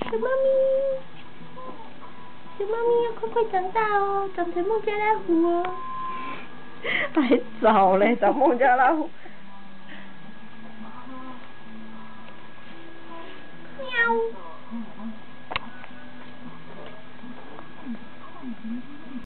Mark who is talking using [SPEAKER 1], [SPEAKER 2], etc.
[SPEAKER 1] 小猫咪，小猫咪要快快长大哦，长成孟加拉虎哦。还早嘞，长孟加拉虎。喵。